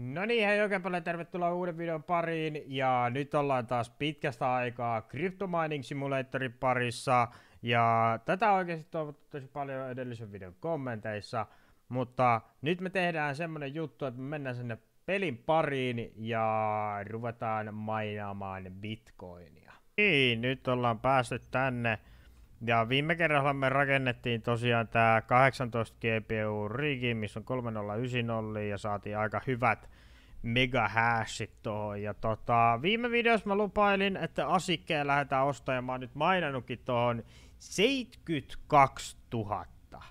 No niin, hei oikein paljon tervetuloa uuden videon pariin, ja nyt ollaan taas pitkästä aikaa Crypto Mining Simulatorin parissa, ja tätä on oikeasti toivottu tosi paljon edellisen videon kommenteissa, mutta nyt me tehdään semmonen juttu, että me mennään sinne pelin pariin ja ruvetaan mainaamaan bitcoinia. Niin, nyt ollaan päästy tänne, ja viime kerralla me rakennettiin tosiaan tää 18 GPU rigi, missä on 3090 ja saatiin aika hyvät megahashit tohon. Ja viime videossa mä lupailin, että asikkeja lähdetään ostamaan ja mä oon nyt mainannutkin tohon 72 000.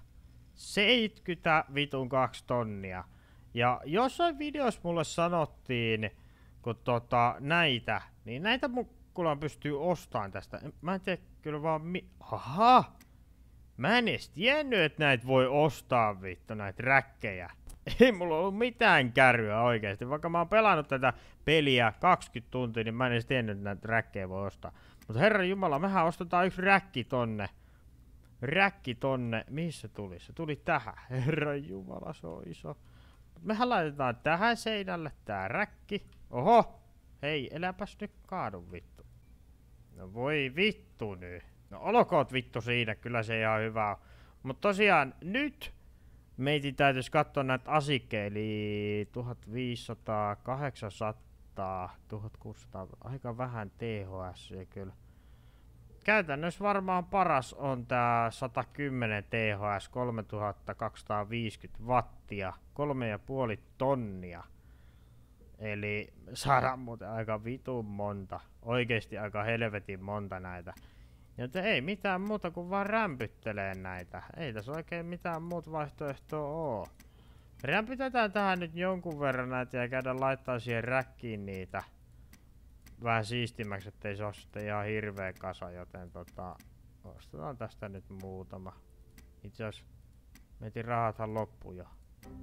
72 tonnia. Ja jossain videossa mulle sanottiin, kun näitä, niin näitä mulla pystyy ostamaan tästä. Mä en tiedä kyllä vaan Aha! Mä en edes tiennyt, että näitä voi ostaa vittu, näitä räkkejä. Ei mulla ollut mitään kärryä oikeesti. Vaikka mä oon pelannut tätä peliä 20 tuntia, niin mä en edes tiennyt, että näitä räkkejä voi ostaa. Mutta herran jumala, mehän ostetaan yksi räkki tonne. Räkki tonne. Mihin se tuli? Se tuli tähän. Herran jumala, se on iso. Mehän laitetaan tähän seinälle tää räkki. Oho! Hei, eläpäs nyt kaadu vittu. No voi vittu nyt. No olkoot vittu siinä, kyllä se ihan hyvä on. Mut tosiaan nyt meidän täytyisi katsoa näitä asikkeja, eli 1500, 800, 1600, aika vähän THS kyllä. Käytännössä varmaan paras on tää 110 THS, 3250 wattia, 3,5 tonnia. Eli saadaan muuten aika vitun monta, oikeesti aika helvetin monta näitä. Joten ei mitään muuta kuin vaan rämpyttelee näitä. Ei tässä oikein mitään muuta vaihtoehtoa oo. Rämpytetään tähän nyt jonkun verran näitä ja käydään laittaa siihen räkkiin niitä vähän siistimmäksi, ettei se oo sitten ihan hirveä kasa, joten ostetaan tästä nyt muutama. Itse asiassa meitin rahathan loppu jo.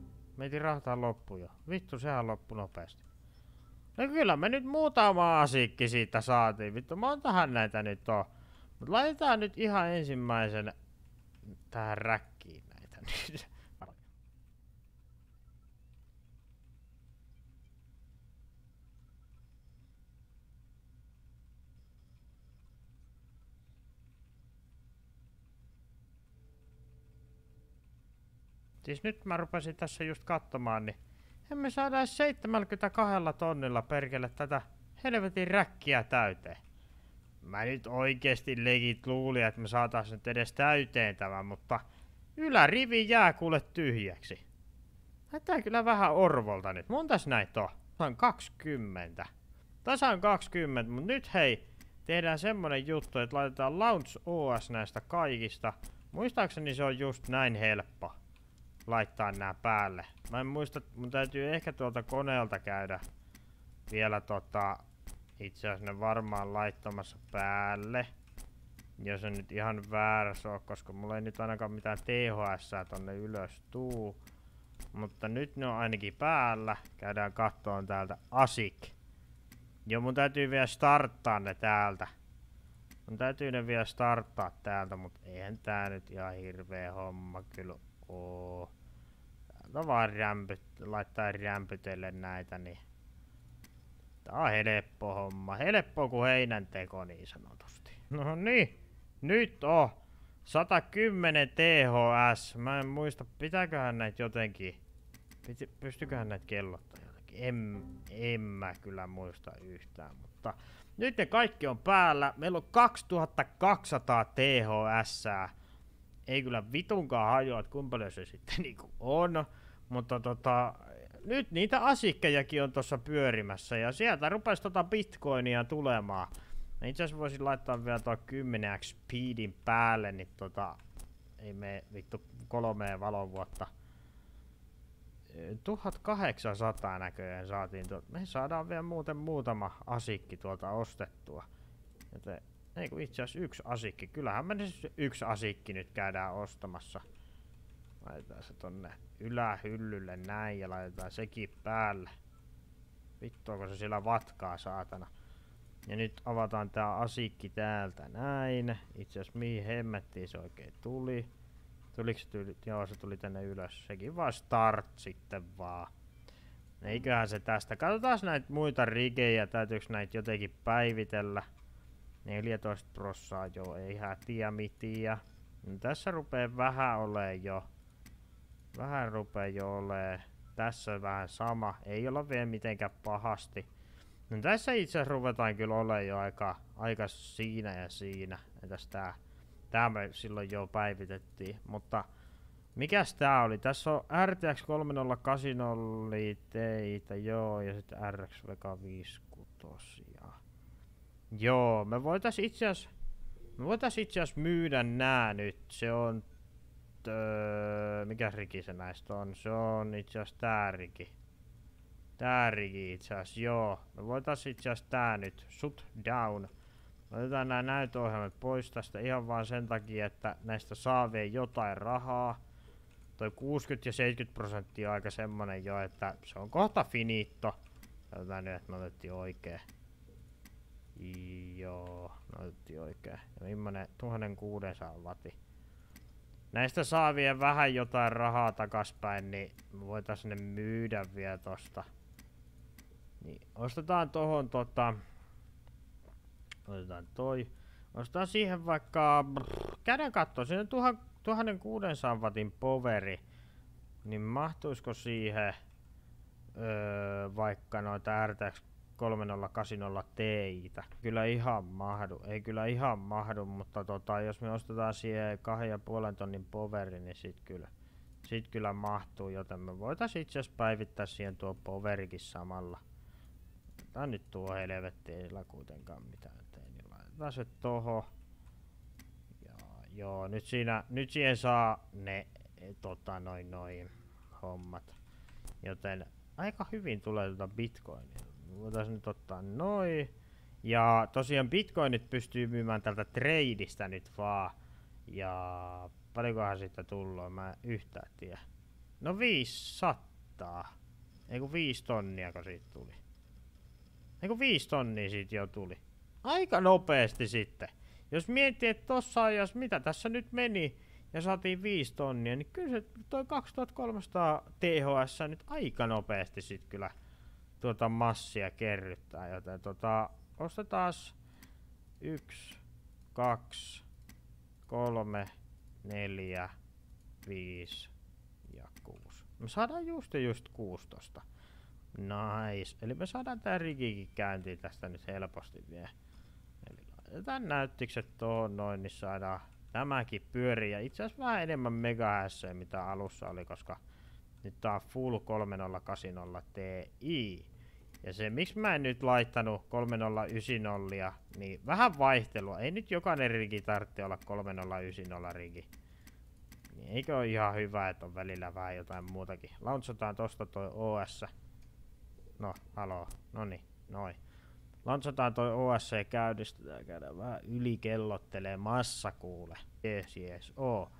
Vittu, sehän loppu nopeasti. No kyllä me nyt muutama asikki siitä saatiin. Vittu, montahan näitä nyt on. Mut laitetaan nyt ihan ensimmäisen tähän räkkiin näitä nyt. Siis nyt mä rupesin tässä just katsomaan, niin emme saada edes 72 tonnilla perkele tätä helvetin räkkiä täyteen. Mä nyt oikeesti legit luulin, että me saatais nyt edes täyteen tämän, mutta ylärivi jää kuule tyhjäksi. Näyttää kyllä vähän orvolta nyt. Montas näitä on? Tasan 20. Tasan 20, mut nyt hei, tehdään semmonen juttu, että laitetaan Launch OS näistä kaikista. Muistaakseni se on just näin helppo laittaa nää päälle. Mä en muista, mun täytyy ehkä tuolta koneelta käydä vielä itse asiassa ne varmaan laittamassa päälle. Jos on nyt ihan väärässä oo, koska mulla ei nyt ainakaan mitään THS tonne ylös tuu. Mutta nyt ne on ainakin päällä. Käydään kattoon täältä ASIC. Joo, mun täytyy vielä starttaa ne täältä. Mun täytyy ne vielä starttaa täältä, mut eihän tää nyt ihan hirveä homma kyllä oo. Täältä vaan laittaa rämpytelle näitä, niin tää on helppo homma. Helppo kuin heinänteko niin sanotusti. No niin, nyt on 110 THS. Mä en muista, pitääköhän näitä jotenkin. Pystyköhän näitä kellottaa jotenkin. En mä kyllä muista yhtään, mutta nyt ne kaikki on päällä. Meillä on 2200 THS. Ei kyllä vitunkaan hajoa, että kuinka paljon se sitten niinku on. Mutta nyt niitä asikkejakin on tossa pyörimässä ja sieltä rupesi bitcoinia tulemaan. Itse asiassa voisin laittaa vielä tuo 10x speedin päälle, niin ei me vittu 3 valovuotta. 1800 näköjään saatiin me saadaan vielä muuten muutama asikki tuolta ostettua. Joten ei kun itse asiassa yksi asikki. Kyllähän me siis yksi asikki nyt käydään ostamassa. Laitetaan se tonne ylähyllylle näin ja laitetaan sekin päälle. Vittuako se siellä vatkaa saatana. Ja nyt avataan tää asikki täältä näin. Itse asiassa mihin hemmettiin se oikein tuli. Tuliko se tuli? Joo, se tuli tänne ylös. Sekin vaan start sitten vaan. Eiköhän se tästä. Katsotaan näitä muita rigejä. Täytyykö näitä jotenkin päivitellä? 14%, joo, ei hätiä mitiä. No, tässä rupee vähän olee jo. Vähän rupee jo olee. Tässä vähän sama. Ei olla vielä mitenkään pahasti. No, tässä itse asiassa ruvetaan kyllä olemaan jo aika siinä ja siinä. Entäs tää me silloin jo päivitettiin. Mutta mikäs tää oli? Tässä on RTX 3080 teitä, joo, ja sitten RX Vega 56. Joo, me voitais itse asiassa myydä nää nyt. Se on mikä riki se näistä on? Se on itse asiassa tää riki. Tää riki itse asiassa, joo. Me voitais itse asiassa tää nyt. Shut down. Otetaan nää näytöohjelmat pois tästä ihan vaan sen takia, että näistä saa vielä jotain rahaa. Toi 60 ja 70% on aika semmonen jo, että se on kohta finito. Katsotaan nyt, että me otettiin oikein. Joo, me otettiin oikein. Ja millainen 1600 watti. Näistä saa vielä vähän jotain rahaa takaspäin, niin me voitais ne myydä vielä tosta. Niin, ostetaan tohon otetaan toi. Ostetaan siihen vaikka käden katto, siinä on 1600 wattin poweri. Niin mahtuisiko siihen vaikka noita RTX 3080 Ti:tä? Kyllä ihan mahdu, ei kyllä ihan mahdu, mutta jos me ostetaan siihen 2,5 tonnin poweri, niin sit kyllä mahtuu, joten me voitais itse asiassa päivittää siihen tuo powerikin samalla. Tää nyt tuo helvetti, ei sillä kuitenkaan mitään tee, niin laitetaan se toho. Ja, joo, nyt siihen saa ne noin hommat. Joten aika hyvin tulee bitcoinia. Voitaisiin nyt ottaa noin. Ja tosiaan bitcoinit pystyy myymään tältä tradeista nyt vaan. Ja paljonkohan siitä tullaan, mä yhtään tiedä. No 500. Eiku 5 tonnia kun siitä tuli. Eiku 5 tonnia siitä jo tuli. Aika nopeasti sitten. Jos miettii, että tossa ajassa mitä tässä nyt meni ja saatiin 5 tonnia, niin kyllä se toi 2300 THS nyt aika nopeasti sit kyllä tuota massia kerryttää, joten ostetaan 1, 2, 3, 4, 5 ja 6. Me saadaan just 16. Nice. Eli me saadaan tää rigikin käyntiin tästä nyt helposti vielä. Eli laitetaan näyttikset tuohon noin, niin saadaan tämäkin pyörii. Ja itse asiassa vähän enemmän megahässejä mitä alussa oli, koska nyt tää on full 3080 Ti. Ja se miksi mä en nyt laittanut 3090, niin vähän vaihtelua. Ei nyt jokainen rigi tarvitse olla 3090 rigi. Niin eikö ole ihan hyvä, että on välillä vähän jotain muutakin. Launchataan tosta toi OS. No, haloo. Noniin, noin. Launchataan toi OS ja käydään vähän ylikellottelee massa kuule. Yes,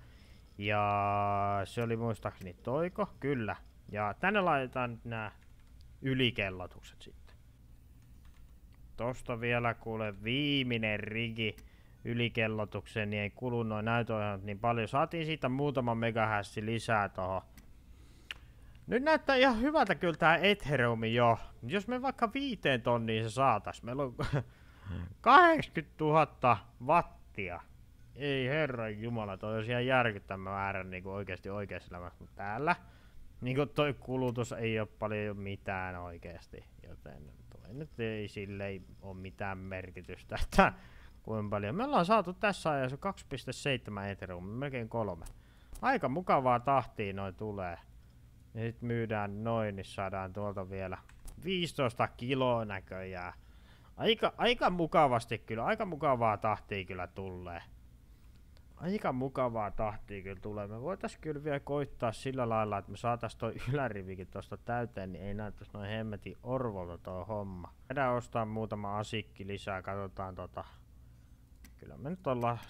Ja se oli muistaakseni toiko? Kyllä. Ja tänne laitetaan nyt nää ylikellotukset sitten. Tosta vielä kuule viimeinen rigi ylikellotukseen, niin ei kulu noin näytöohjelmat niin paljon. Saatiin siitä muutama megahässi lisää tohon. Nyt näyttää ihan hyvältä kyllä tää Ethereum jo. Jos me vaikka 5 tonniin se saatais. Meillä on 80 000 wattia. Ei herran jumala, toi olisi ihan järkyttävä määrä niinku oikeassa elämässä. Mutta täällä niinku toi kulutus ei oo paljon mitään oikeesti. Joten toi nyt ei silleen oo mitään merkitystä, että kuinka paljon. Me ollaan saatu tässä ajassa 2,7 Ethereum, melkein 3. Aika mukavaa tahtia noin tulee. Ja sit myydään noin, niin saadaan tuolta vielä 15 kiloa näköjään. Aika mukavasti kyllä, aika mukavaa tahtia kyllä tulee. Aika mukavaa tahtia kyllä tulee. Me voitais kyllä vielä koittaa sillä lailla, että me saatais toi ylärivikin tosta täyteen, niin ei näyttäis noin hemmetin orvolta toi homma. Käydään ostaa muutama asikki lisää, katsotaan Kyllä me nyt ollaan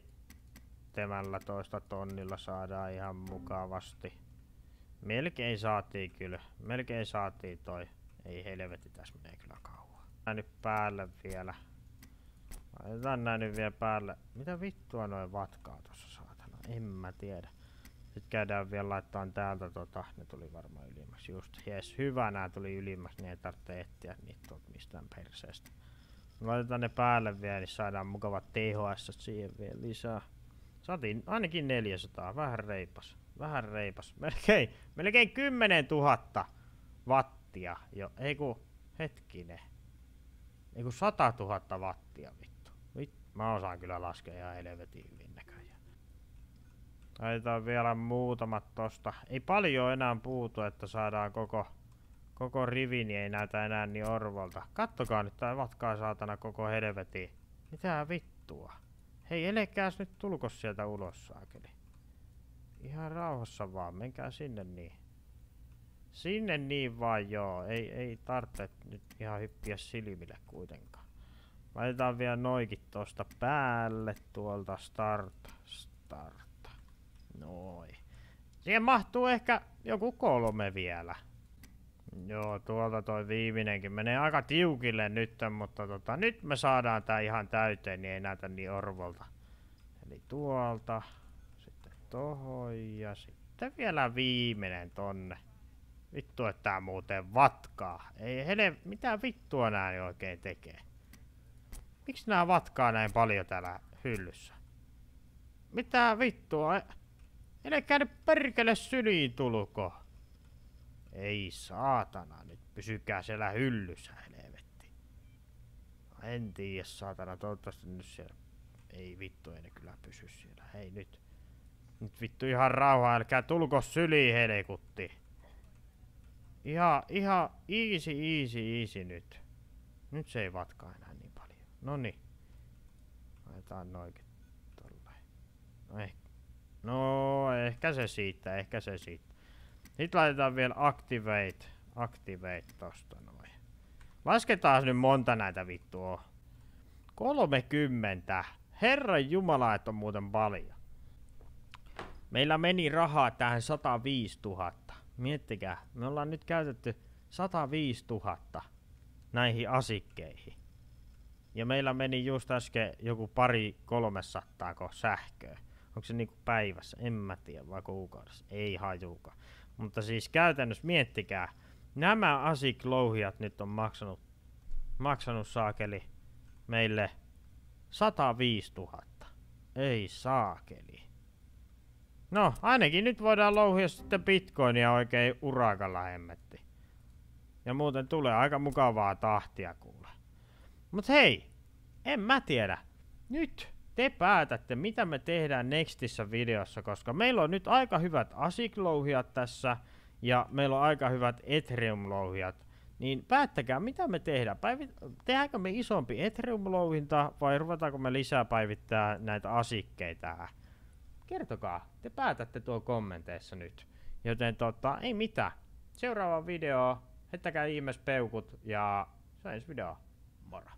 17 tonnilla saadaan ihan mukavasti. Melkein saatiin kyllä. Melkein saatiin toi. Ei helvetti, tässä menee kyllä kauan. Nää nyt päälle vielä. Laitetaan nää nyt vielä päälle. Mitä vittua noin vatkaa tossa saatana? En mä tiedä. Sitten käydään vielä laittaa täältä ne tuli varmaan ylimmäksi just. Jes, hyvä nää tuli ylimmäksi, niin ei tarvitse etsiä niitä tuolta mistään perseestä. Laitetaan ne päälle vielä, niin saadaan mukavat THS siihen vielä lisää. Saatiin ainakin 400, vähän reipas. Vähän reipas. Melkein 10 000 wattia jo. Hetkinen. 100 000 wattia vittu. Mä osaan kyllä laskea ihan helvetin hyvin näköjään. Laitetaan vielä muutamat tosta. Ei paljon enää puutu, että saadaan koko rivi, niin ei näytä enää niin orvolta. Kattokaa nyt tää vatkaa saatana koko helvetiin. Mitä vittua? Hei, elekääs nyt tulkos sieltä ulos saakeli. Ihan rauhassa vaan, menkää sinne niin. Sinne niin vaan joo, ei tarvitse nyt ihan hyppiä silmille kuitenkaan. Laitetaan vielä noikin tosta päälle tuolta start. Noin. Siihen mahtuu ehkä joku 3 vielä. Joo, tuolta toi viimeinenkin menee aika tiukille nyt, mutta nyt me saadaan tää ihan täyteen, niin ei näytä niin orvolta. Eli tuolta, sitten tohon ja sitten vielä viimeinen tonne. Vittu, että tää muuten vatkaa. Ei mitä vittua nää oikein tekee? Miksi nää vatkaa näin paljon täällä hyllyssä? Mitä vittua? Elekää nyt perkele syliin tulko. Ei saatana, nyt pysykää siellä hyllyssä, helvetti. En tiedä, saatana, toivottavasti nyt siellä. Ei vittu, ei ne kyllä pysy siellä. Hei nyt. Nyt vittu ihan rauhaa, älkää tulko syliin, helekutti. Ihan easy nyt. Nyt se ei vatkaa enää niin paljon. Noniin. Laitetaan noikin tolleen. Ehkä se siitä, Sitten laitetaan vielä activate tosta noin. Lasketaan nyt monta näitä vittua. 30. Herran jumala, että on muuten paljon. Meillä meni rahaa tähän 105 000. Miettikää, me ollaan nyt käytetty 105 000 näihin asikkeihin. Ja meillä meni just äsken joku 200-300 sähköä. Onko se niinku päivässä? En mä tiedä, vai kuukaudessa? Ei hajukaan. Mutta siis käytännössä miettikää, nämä ASIC-louhijat nyt on maksanut saakeli meille 105 000. Ei saakeli. No, ainakin nyt voidaan louhia sitten bitcoinia oikein urakalla hemmetti. Ja muuten tulee aika mukavaa tahtia kuule. Mut hei, en mä tiedä. Nyt te päätätte, mitä me tehdään nextissä videossa, koska meillä on nyt aika hyvät ASIC-louhijat tässä, ja meillä on aika hyvät Ethereum-louhijat. Niin päättäkää, mitä me tehdään. Tehdäänkö me isompi Ethereum-louhinta, vai ruvetaanko me lisää päivittää näitä ASICkeja tähän? Kertokaa, te päätätte tuo kommenteissa nyt. Joten ei mitään. Seuraava video, heittäkää ihmeessä peukut, ja se on ensi video. Moro.